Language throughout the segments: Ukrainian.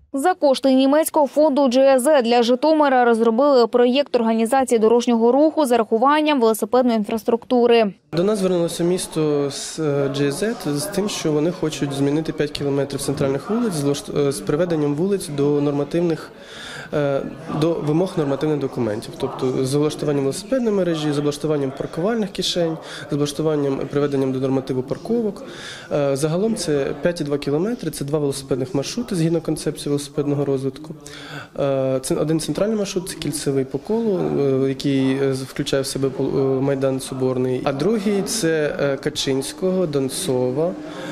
За кошти німецького фонду GIZ для Житомира розробили проєкт організації дорожнього руху з урахуванням велосипедної інфраструктури. До нас звернулося місто з GIZ з тим, що вони хочуть змінити 5 кілометрів центральних вулиць з приведенням вулиць до вимог нормативних документів. Тобто з облаштуванням велосипедної мережі, з облаштуванням паркувальних кишень, з облаштуванням, приведенням до нормативу парковок. Загалом це 5,2 кілометри, це 2 велосипедних маршрути згідно концепції велосипедного розвитку. Це один центральний маршрут, це кільцевий по колу, який включає в себе Майдан Соборний. А другий – це Качинського, Донцова,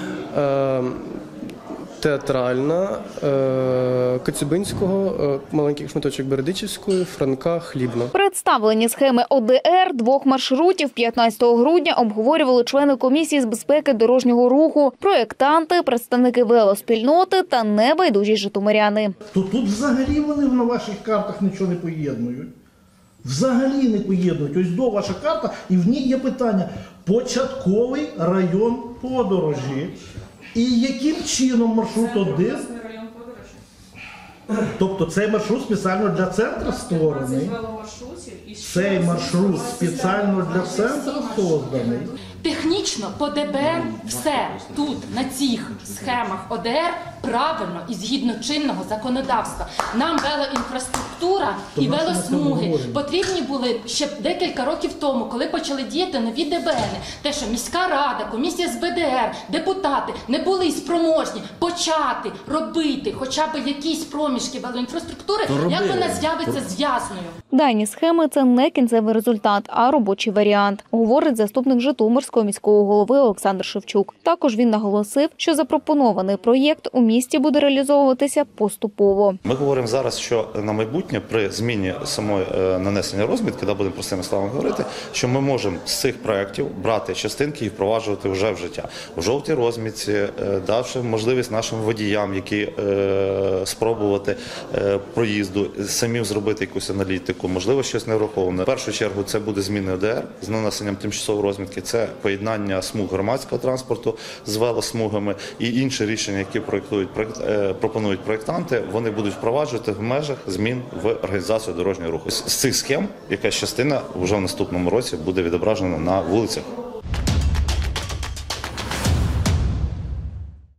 Театральна, Коцюбинського, маленький шматочок Бердичівської, Франка, Хлібна. Представлені схеми ОДР двох маршрутів 15 грудня обговорювали члени комісії з безпеки дорожнього руху, проєктанти, представники велоспільноти та небайдужі житомиряни. Тут взагалі вони на ваших картах нічого не поєднують. Взагалі не поєднують. Ось до ваша карта, і в ній є питання. Початковий район подорожі. І яким чином маршрут один? Тобто цей маршрут спеціально для центру створений? Цей маршрут спеціально для центру створений? Технічно по ДБН все тут, на цих схемах ОДР, правильно і згідно чинного законодавства. Нам велоінфраструктура і велосмуги потрібні були ще декілька років тому, коли почали діяти нові ДБНи. Те, що міська рада, комісія з БДР, депутати не були спроможні почати робити хоча б якісь проміжки велоінфраструктури, як вона з'явиться зв'язною. Дані схеми – це не кінцевий результат, а робочий варіант, говорить заступник Житомирського міського голови Олександр Шевчук. Також він наголосив, що запропонований проєкт у місті буде реалізовуватися поступово. Ми говоримо зараз, що на майбутнє при зміні самої нанесення розмітки, будемо простими словами говорити, що ми можемо з цих проєктів брати частинки і впроваджувати вже в життя. В жовтій розмітці, давши можливість нашим водіям, які спробувати проїзду, самим зробити якусь аналітику, можливо, щось не враховане. В першу чергу це буде зміни ОДР з нанесенням тимчасової розмітки, це поєднання смуг громадського транспорту з велосмугами і інші рішення, які пропонують проєктанти, вони будуть впроваджувати в межах змін в організацію дорожнього руху. З цих схем якась частина вже в наступному році буде відображена на вулицях.